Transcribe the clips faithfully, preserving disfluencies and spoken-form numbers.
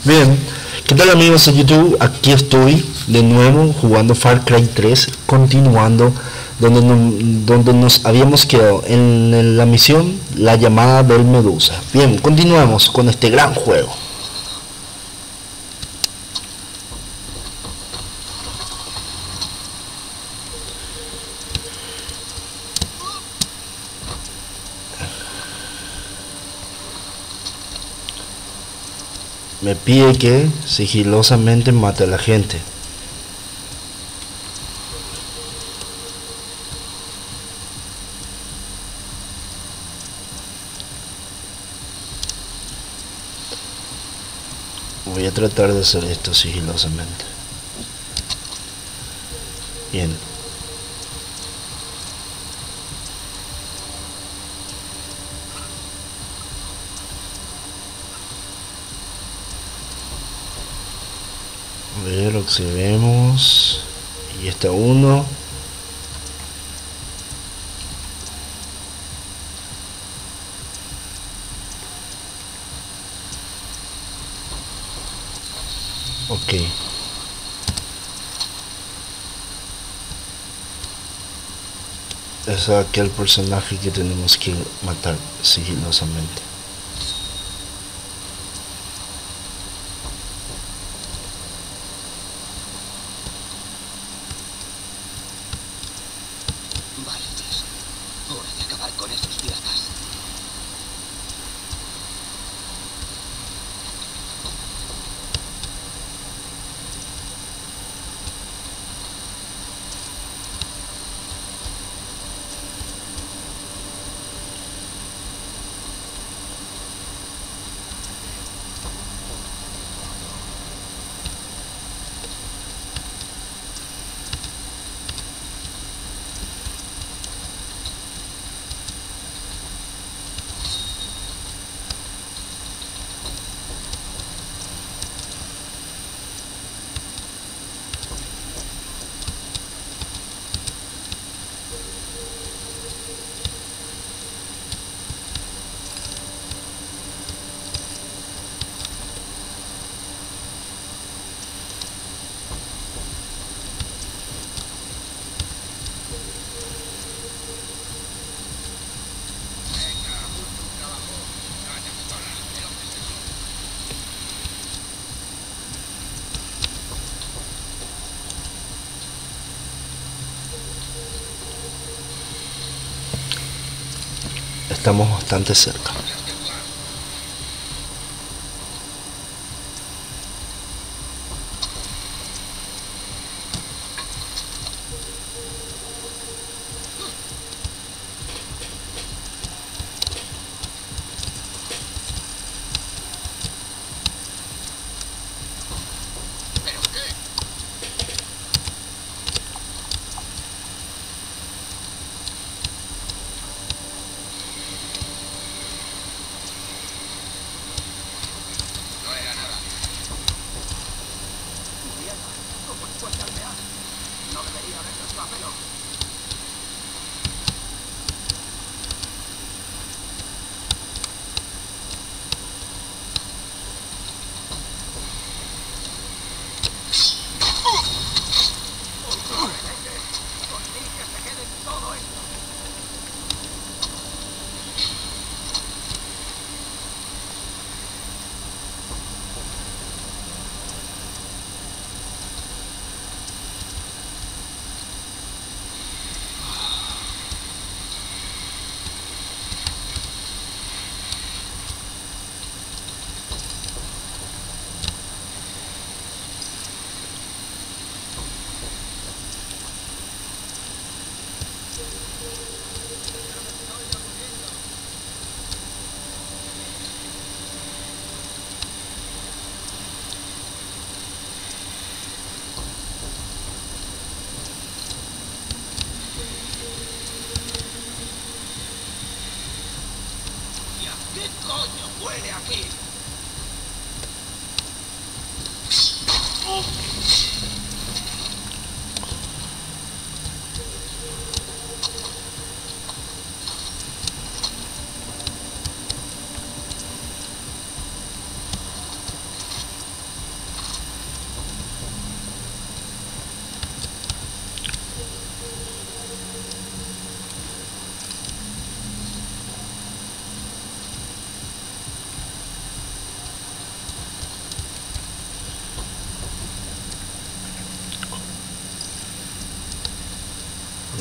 Bien, ¿qué tal amigos de YouTube? Aquí estoy de nuevo jugando Far Cry tres, continuando donde, no, donde nos habíamos quedado en la misión La llamada del Medusa. Bien, continuamos con este gran juego. Me pide que sigilosamente mate a la gente. Voy a tratar de hacer esto sigilosamente. Bien. A ver, observemos. Y está uno. Ok. Es aquel personaje que tenemos que matar sigilosamente. Vale, Jess. Hora de acabar con esos piratas. Estamos bastante cerca.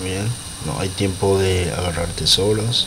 Bien, no hay tiempo de agarrar tesoros.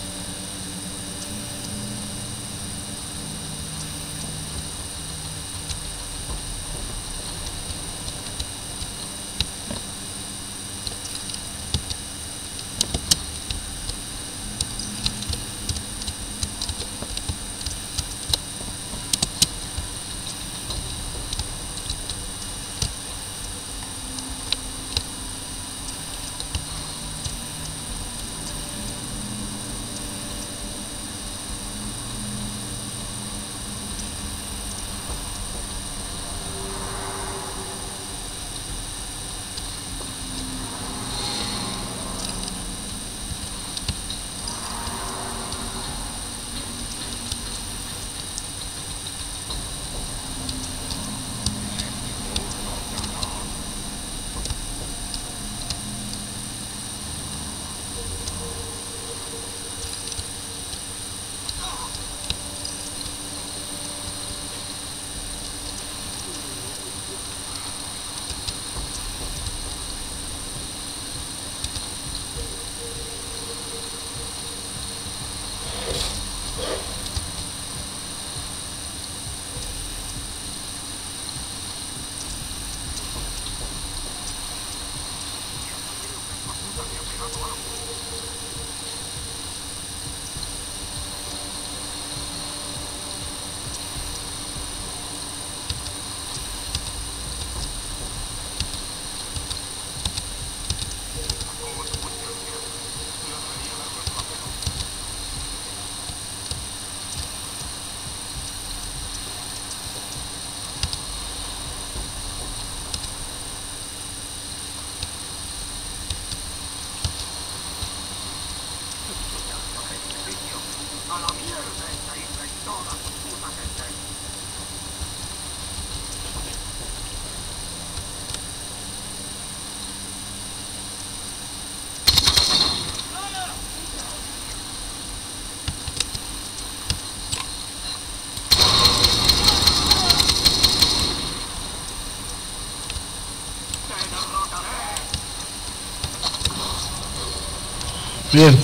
Bien,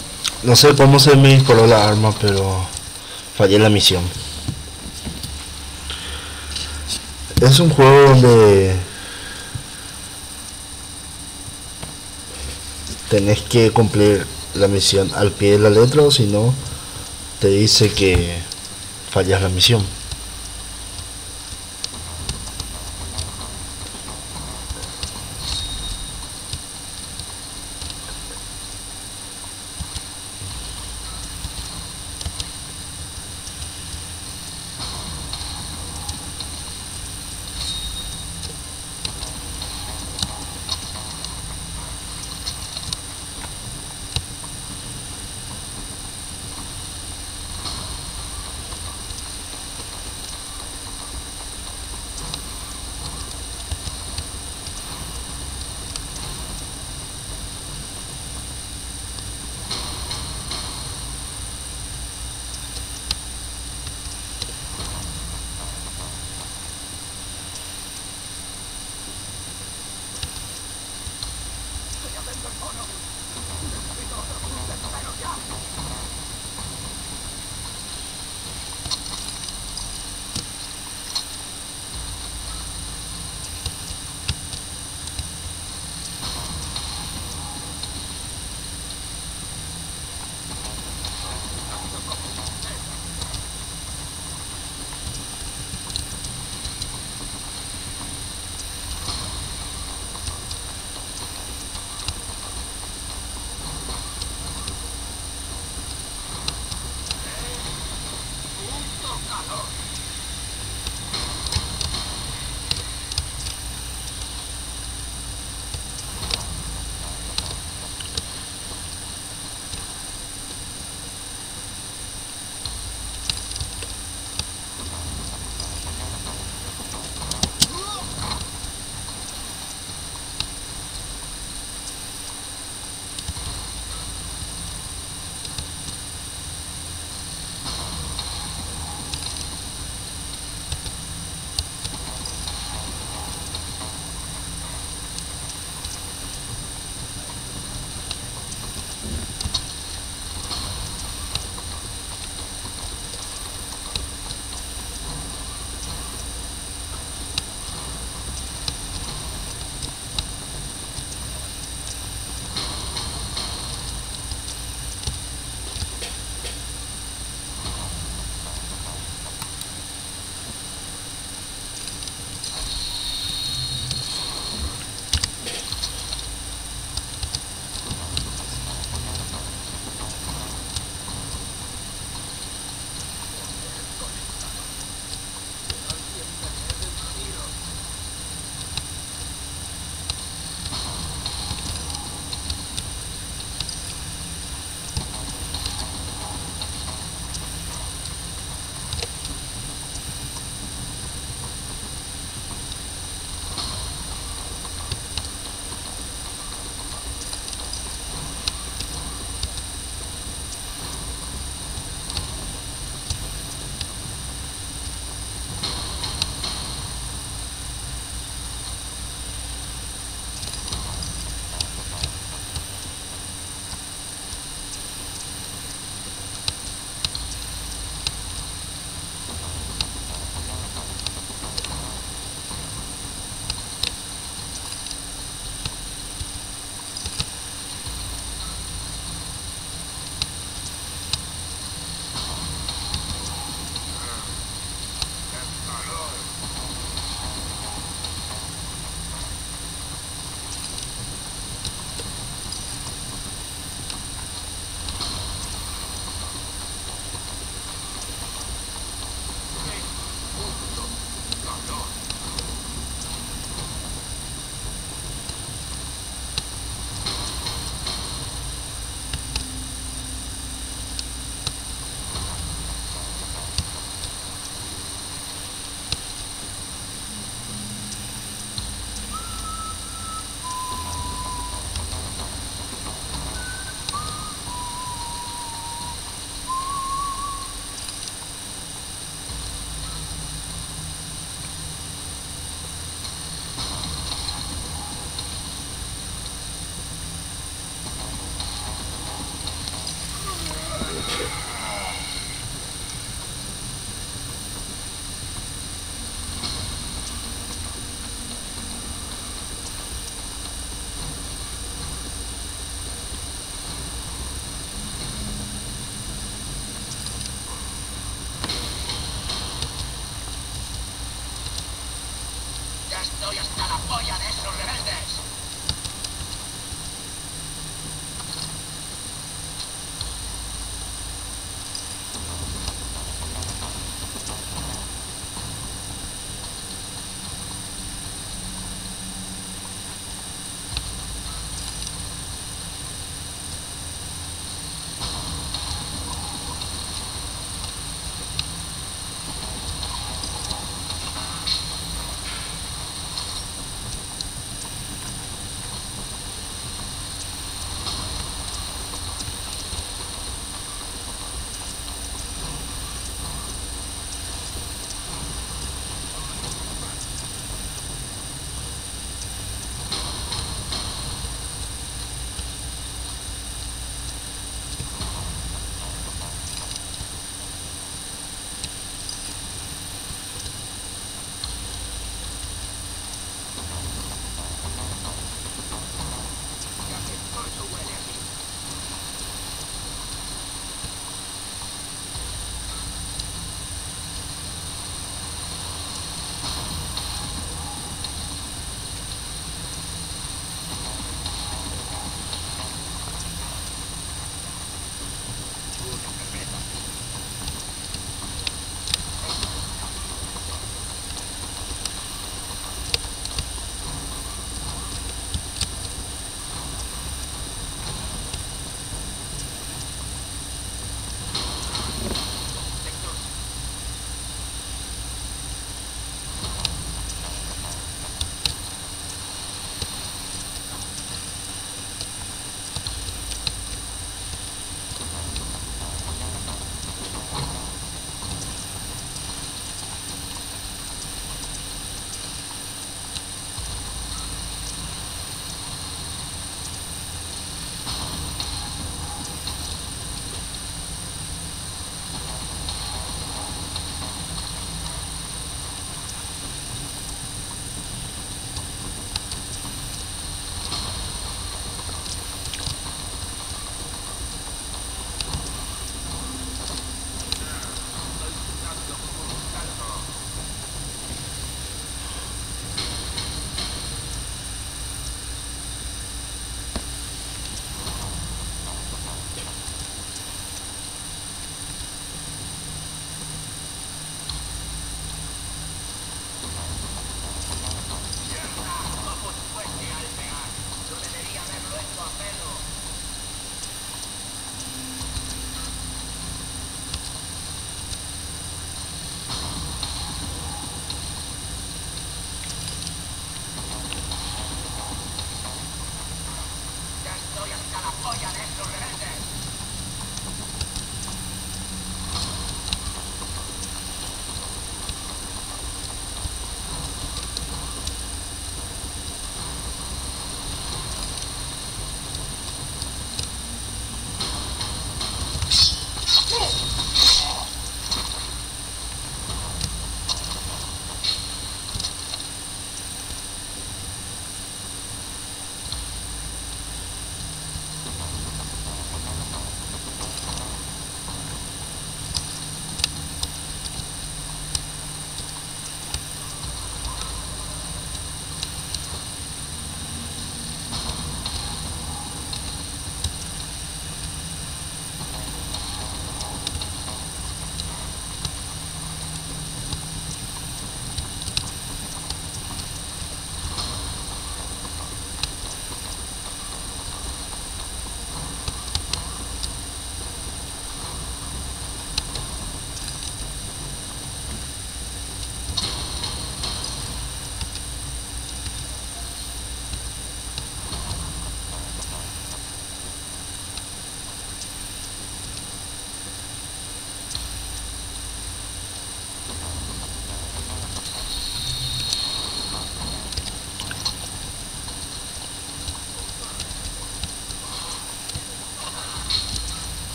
no sé cómo se me disparó la arma, pero fallé la misión. Es un juego donde tenés que cumplir la misión al pie de la letra, o si no te dice que fallas la misión.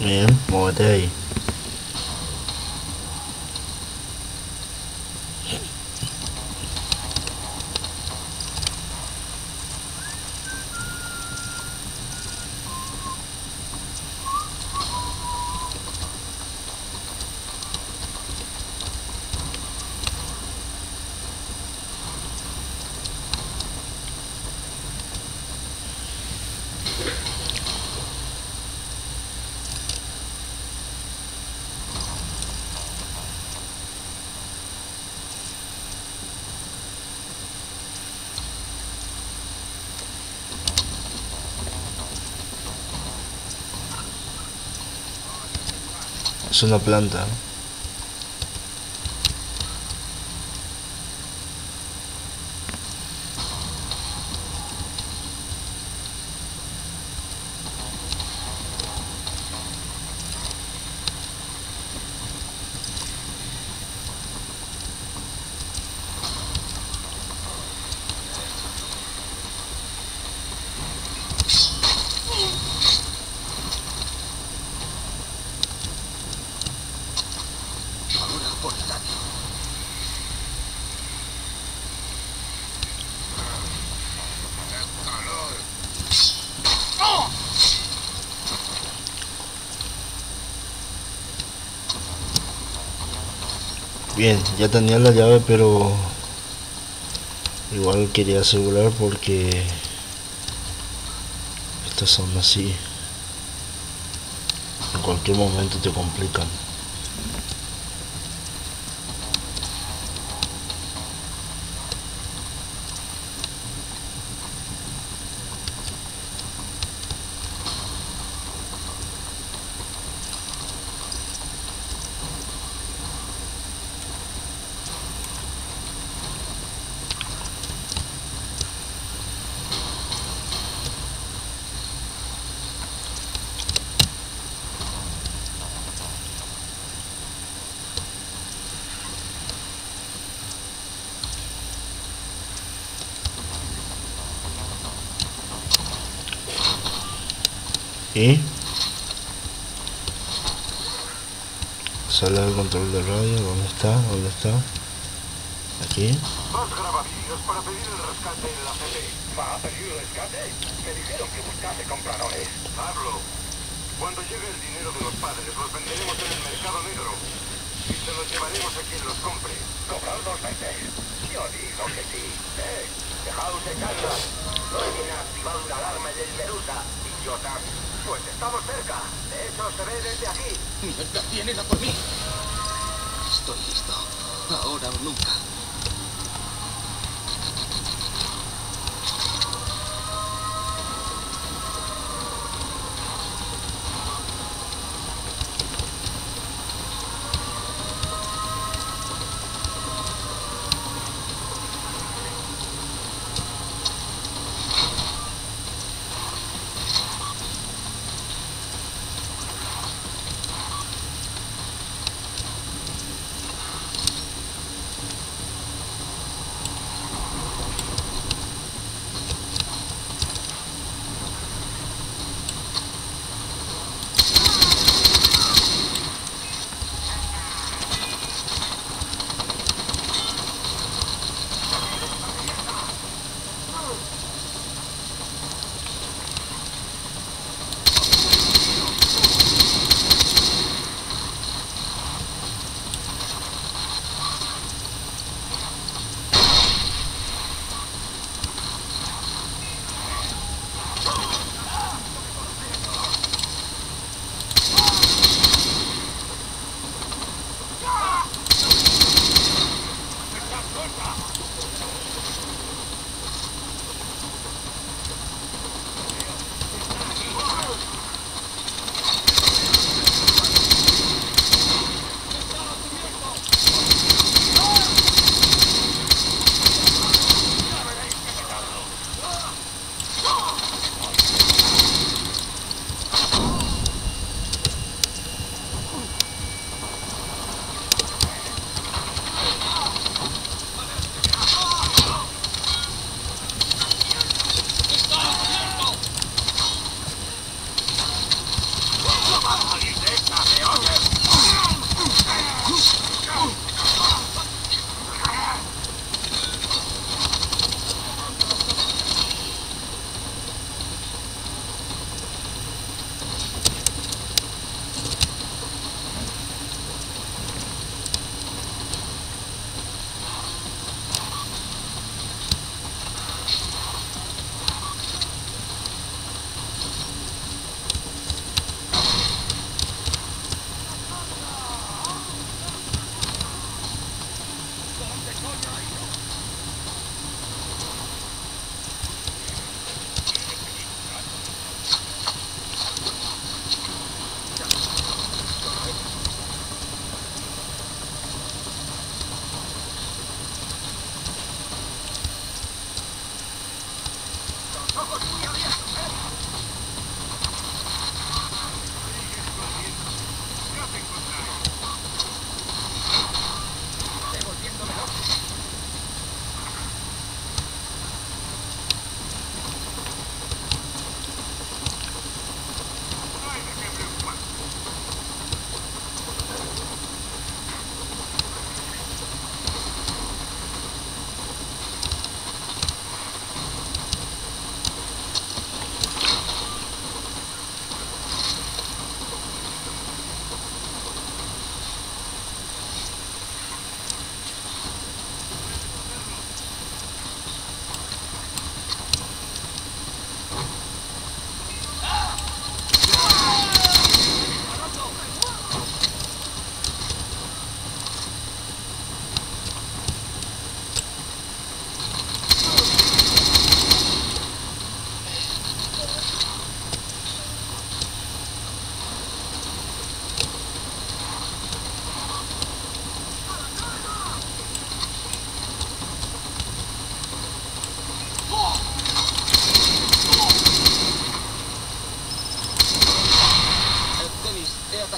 Bien, muévete ahí. Es una planta. Bien, ya tenía la llave, pero igual quería asegurar porque estas son así, en cualquier momento te complican. Y sala de control de radio, ¿dónde está? ¿Dónde está? Aquí. Más grabavídeos para pedir el rescate en la C D. ¿Va a pedir el rescate? Me dijeron que buscase compradores. Hablo. Cuando llegue el dinero de los padres, los venderemos en el mercado negro. Y se los llevaremos a quien los compre. ¿Cobrar dos veces? Yo digo que sí. Eh, dejaos de charlas. No hay quien ha activado una alarma en el Medusa. Idiotas. Pues estamos cerca. De hecho, se ve desde aquí. Mierda, vienen a por mí. Estoy listo. Ahora o nunca.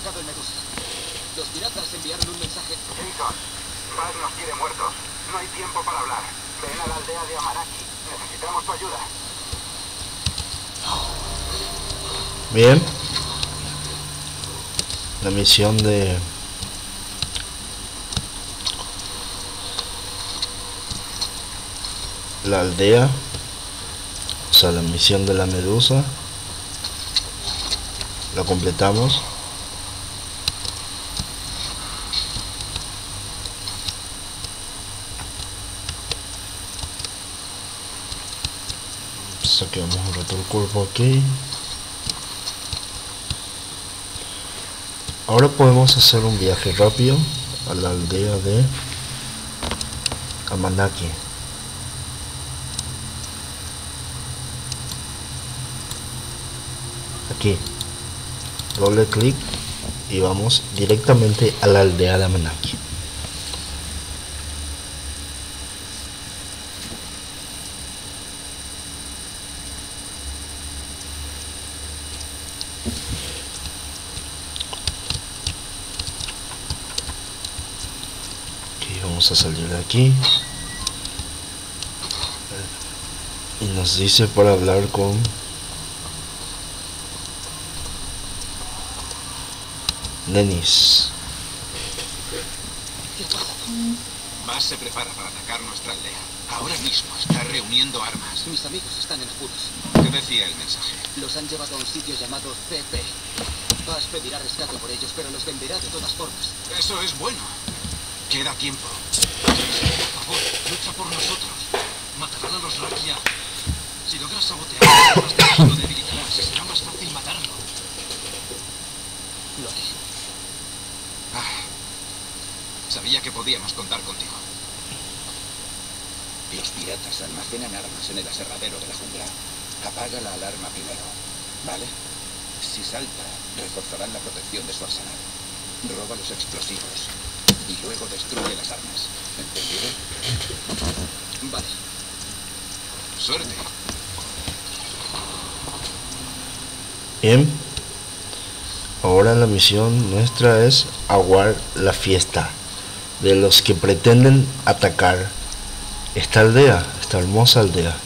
atacado el Medusa. Los piratas enviaron un mensaje. Jason, Buzz nos quiere muertos. No hay tiempo para hablar. Ven a la aldea de Amaraki. Necesitamos tu ayuda. Bien. La misión de... la aldea. O sea, la misión de la Medusa. La completamos. Saquemos un rato el cuerpo aquí. Ahora podemos hacer un viaje rápido a la aldea de Amanaki. Aquí. Doble clic y vamos directamente a la aldea de Amanaki. Vamos a salir de aquí y nos dice para hablar con Nenis. Buzz se prepara para atacar nuestra aldea. Ahora mismo está reuniendo armas. Mis amigos están en apuros. ¿Qué decía el mensaje? Los han llevado a un sitio llamado C P. Buzz pedirá rescate por ellos, pero los venderá de todas formas. Eso es bueno. Queda tiempo. Por favor, lucha por nosotros. Matarán a los Rakia. Si logras sabotear las armas de Buzz, lo debilitarás. Será más fácil matarlo. Lo haré. Ah, sabía que podíamos contar contigo. Los piratas almacenan armas en el aserradero de la jungla. Apaga la alarma primero, ¿vale? Si salta, reforzarán la protección de su arsenal. Roba los explosivos y luego destruye las armas. ¿Entendido? Vale. Suerte. Bien. Ahora la misión nuestra es aguar la fiesta de los que pretenden atacar esta aldea, esta hermosa aldea.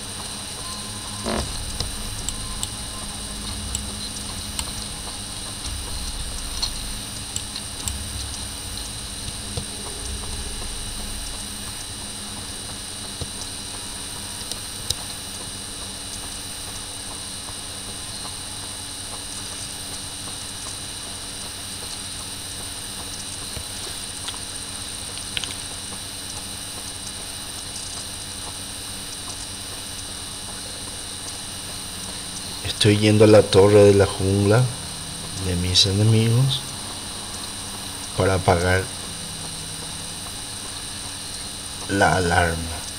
Estoy yendo a la torre de la jungla de mis enemigos para apagar la alarma.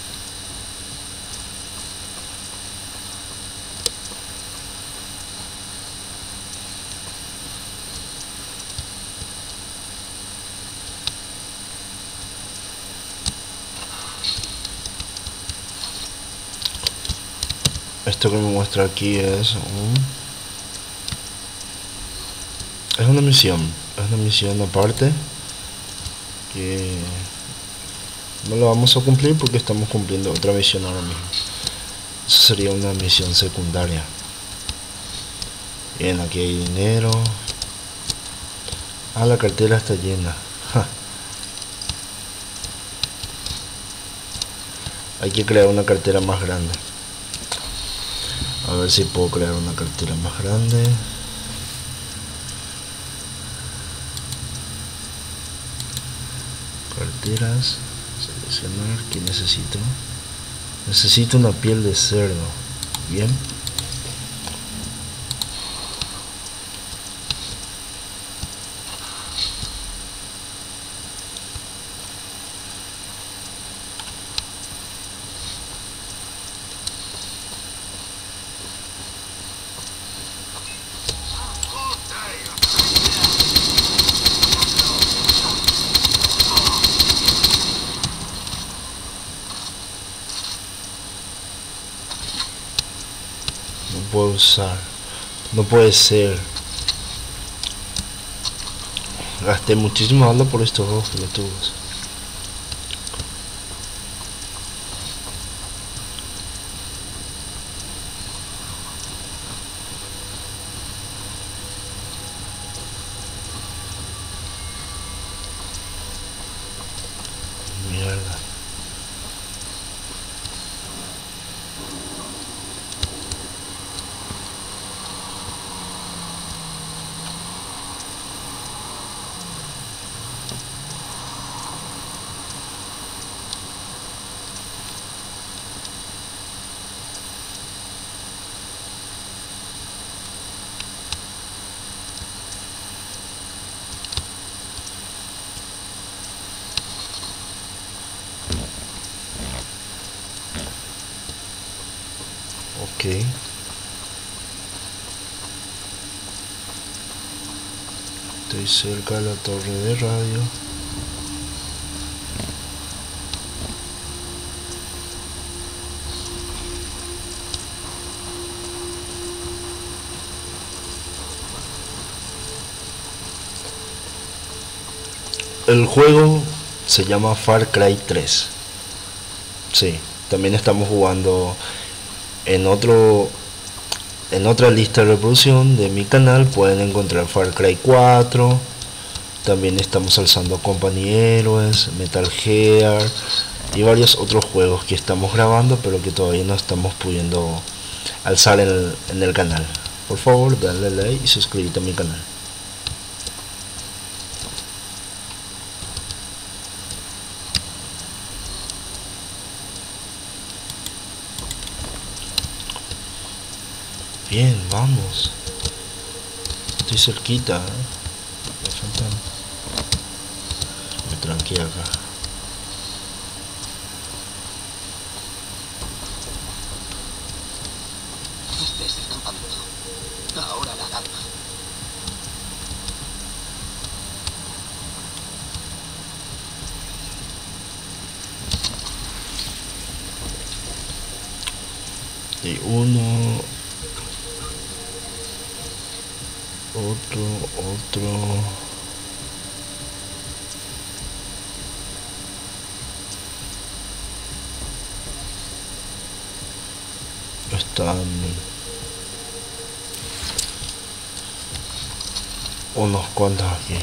Esto que me muestra aquí es un es una misión, es una misión aparte que no la vamos a cumplir porque estamos cumpliendo otra misión ahora mismo. Eso sería una misión secundaria. Bien, aquí hay dinero. Ah, la cartera está llena. Ja. Hay que crear una cartera más grande. A ver si puedo crear una cartera más grande. Carteras. Seleccionar. ¿Qué necesito? Necesito una piel de cerdo. Bien. No puedo usar. No puede ser. Gasté muchísimo bala por estos dos pelotudos. Mierda. Ok. Estoy cerca de la torre de radio. El juego se llama Far Cry tres. Sí, también estamos jugando en otro en otra lista de reproducción de mi canal. Pueden encontrar Far Cry cuatro. También estamos alzando Company Heroes, Metal Gear y varios otros juegos que estamos grabando, pero que todavía no estamos pudiendo alzar en el, en el canal. Por favor, dale like y suscríbete a mi canal. Bien, vamos. Estoy cerquita, ¿eh? Me falta. Me tranqué acá. Este es el campamento. Ahora la alarma. Y uno, otro, otro. Están unos cuantos aquí.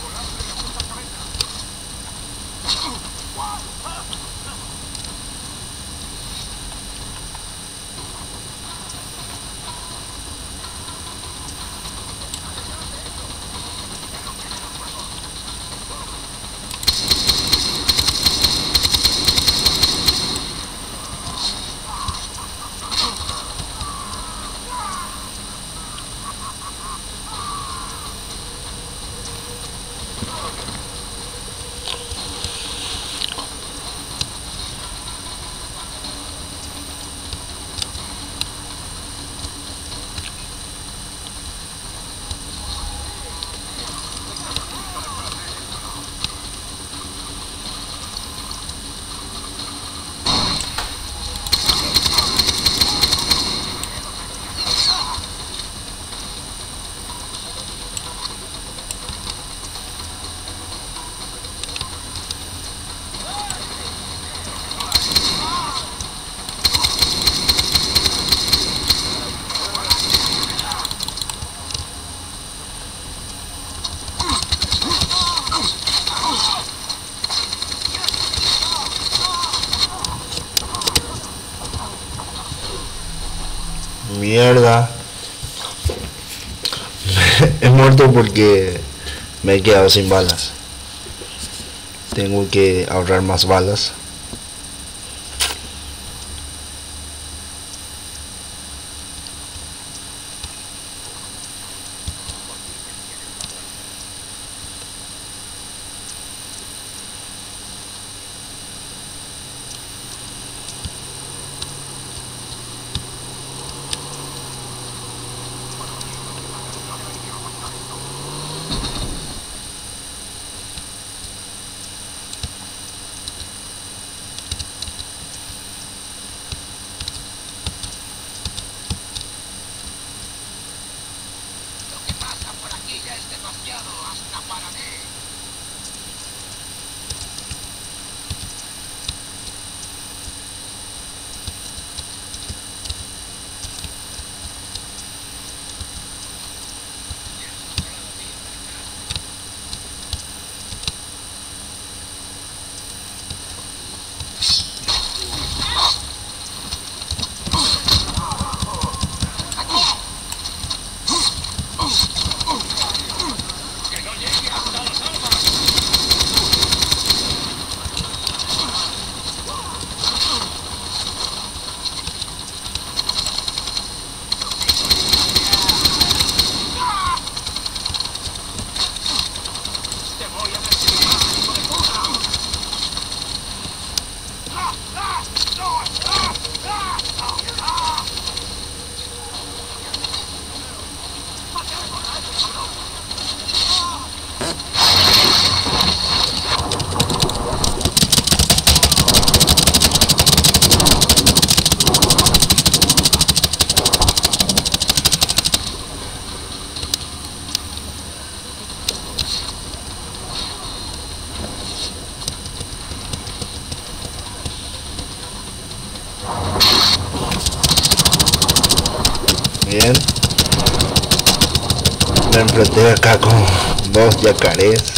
Mierda. He muerto porque me he quedado sin balas. Tengo que ahorrar más balas. Bien. Me enfrenté acá con dos yacarés.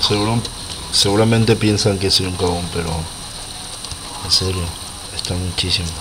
Seguro, seguramente piensan que soy un cagón, pero en serio, están muchísimos.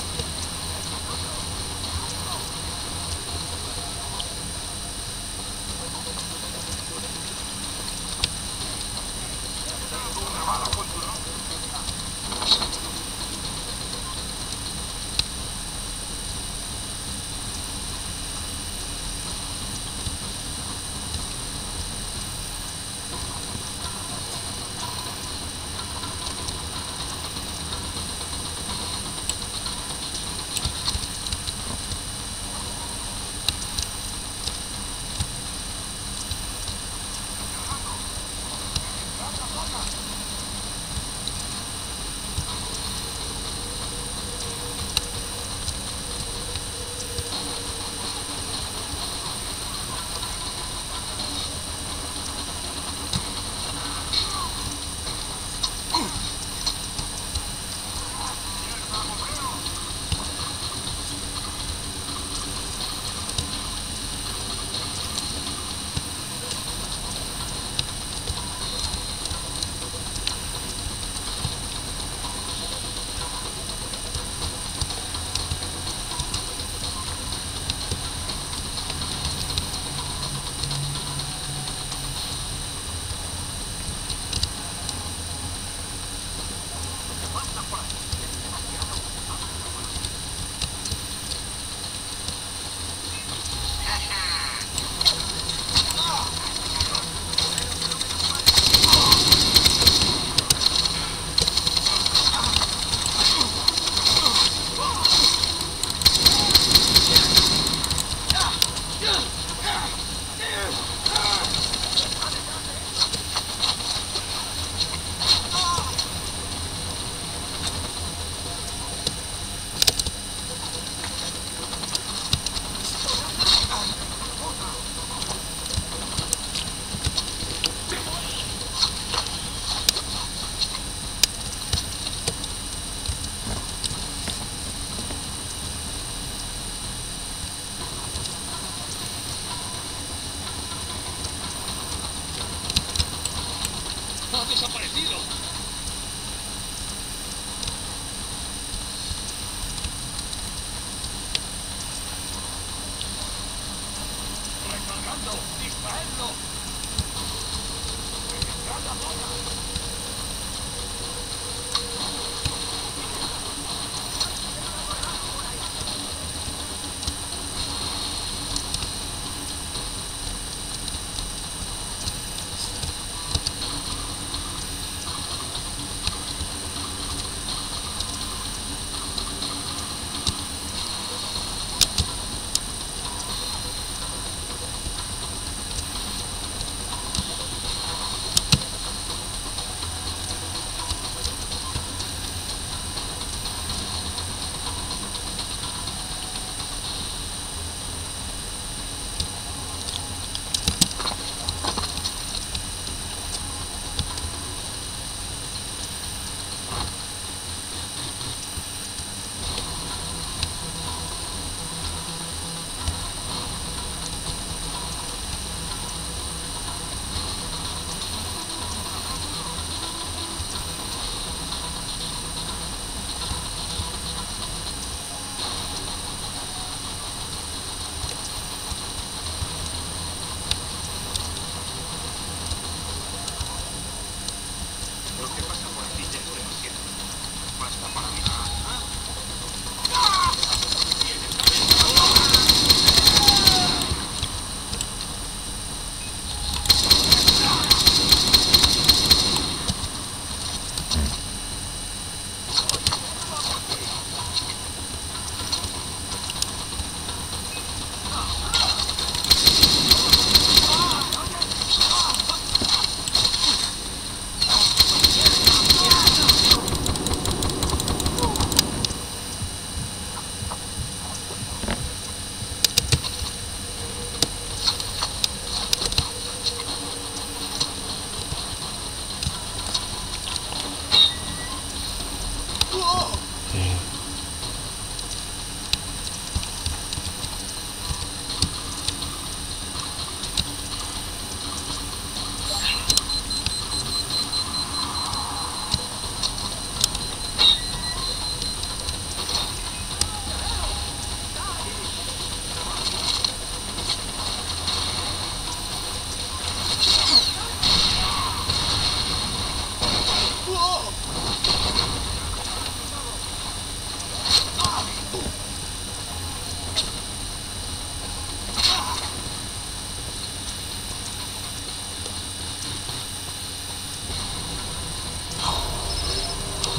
¡Ha desaparecido! ¡Recargando! ¡Distraedlo! ¡Entrad la zona!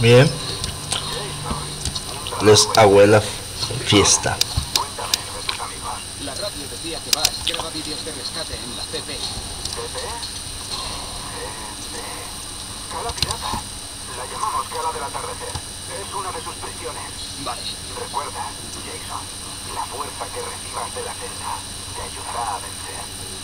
Bien. Les abuela fiesta. Cuéntame de tus amigos. La radio decía que Bash graba vídeos de rescate en la C P. ¿C P? Cala pirata. La llamamos Cala del Atardecer. Es una de sus prisiones. Vale. Recuerda, Jason, la fuerza que recibas de la celda te ayudará a vencer.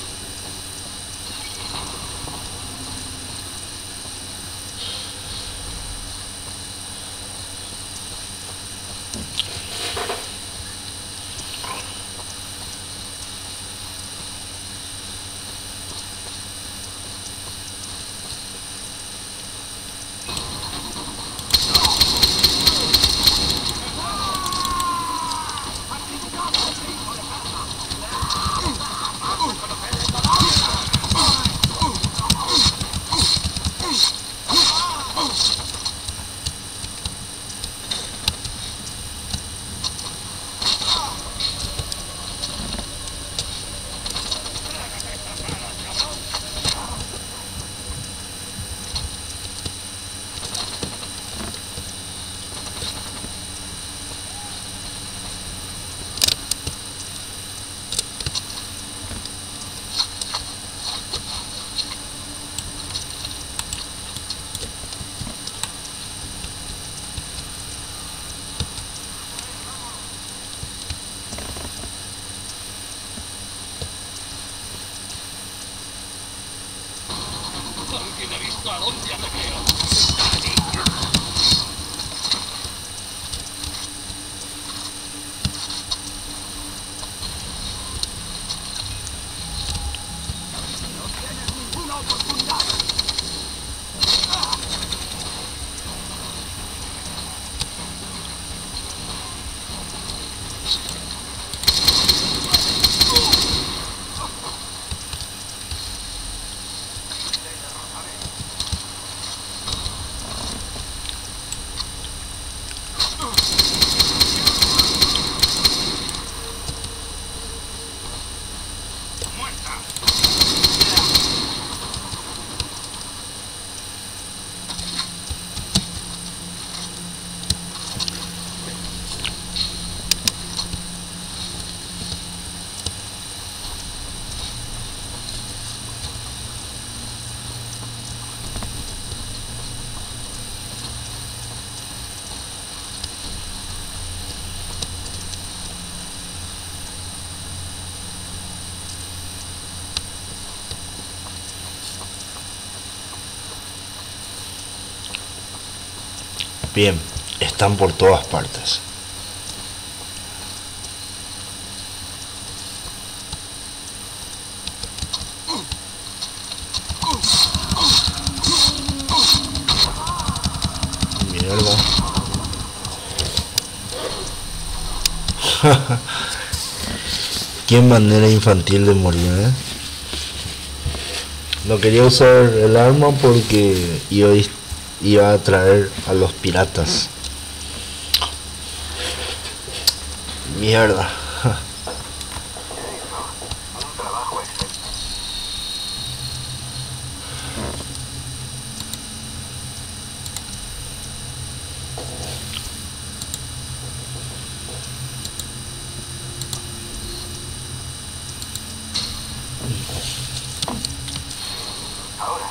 ¿Alguien ha visto a dónde me creo? Bien, están por todas partes. Mierda. Qué manera infantil de morir, ¿eh? No quería usar el arma porque iba a, iba a atraer a los piratas. Mierda. Un trabajo excelente. Ahora,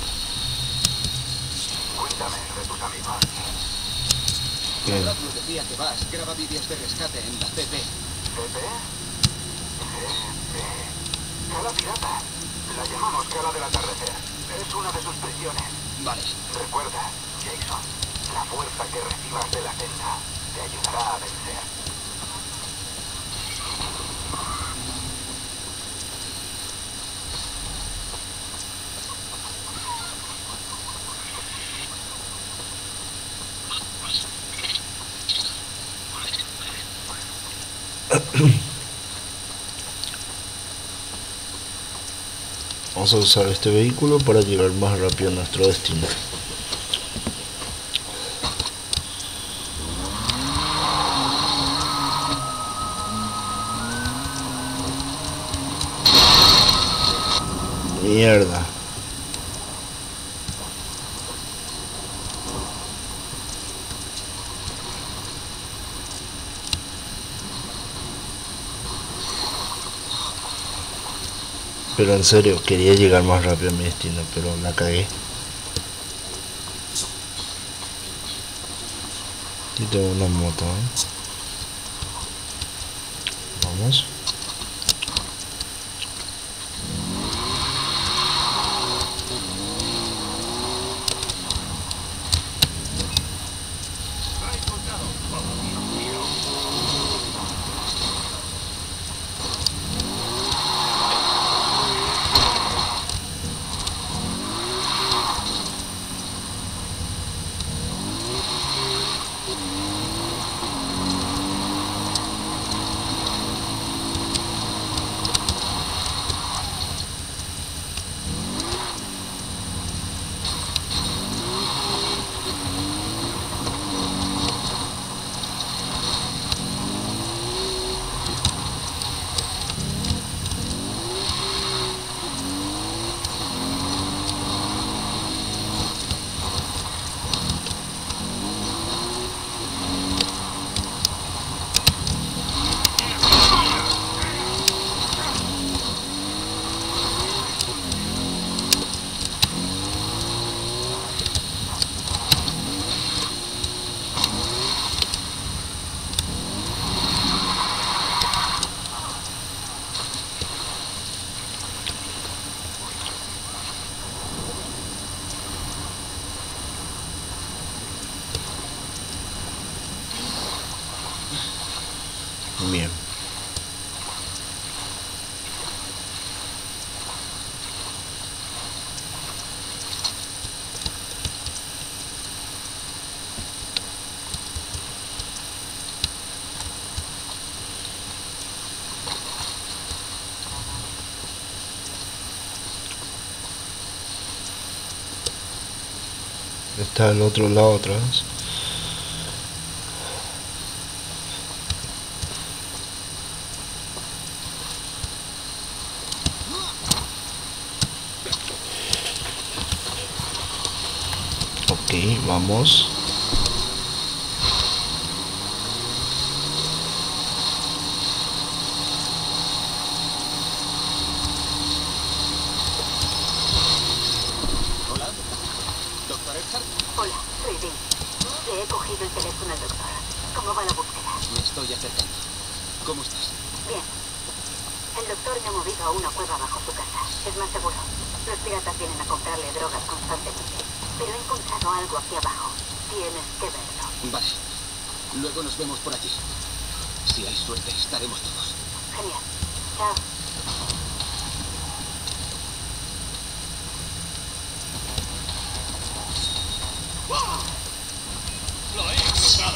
cuéntame de tus amigos. La Bien. radio decía que Bash graba vídeos de rescate en la C P. ¿C P? C P. Cala pirata. La llamamos Cala del Atardecer. Es una de sus prisiones. Vale. Recuerda, Jason, la fuerza que recibas de la celda te ayudará a vencer. Vamos a usar este vehículo para llegar más rápido a nuestro destino. Mierda. Pero en serio, quería llegar más rápido a mi destino, pero la cagué. Y tengo una moto, ¿eh? Vamos. Bien. Está al otro lado otra vez. Ok, vamos. Hola. ¿Doctor Eckhart? Hola, soy Dean. Le he cogido el teléfono al doctor. ¿Cómo va la búsqueda? Me estoy acercando. ¿Cómo estás? Bien. El doctor me ha movido a una cueva bajo su casa. Es más seguro. Los piratas vienen a comprarle drogas constantemente. Pero he encontrado algo aquí abajo. Tienes que verlo. Vale. Luego nos vemos por allí. Si hay suerte, estaremos todos. Genial. Chao. ¡Lo he encontrado!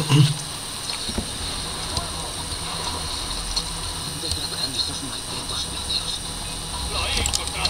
grabarán esos malditos vídeos? Lo he encontrado.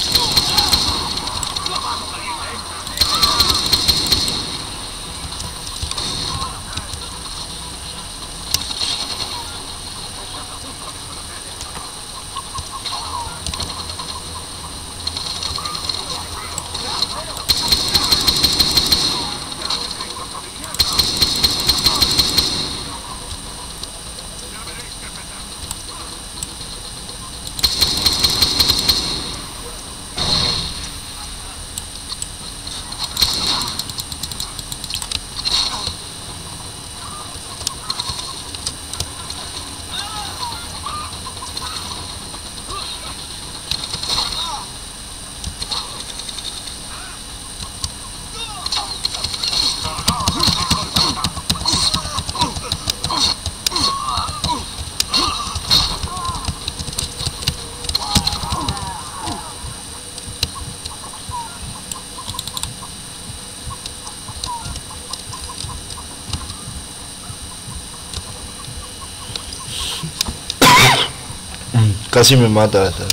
Casi me mata esta.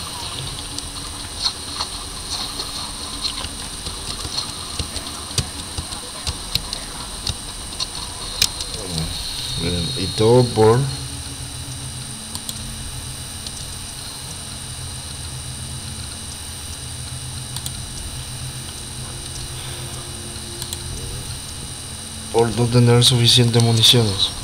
Y todo por por no tener suficientes municiones.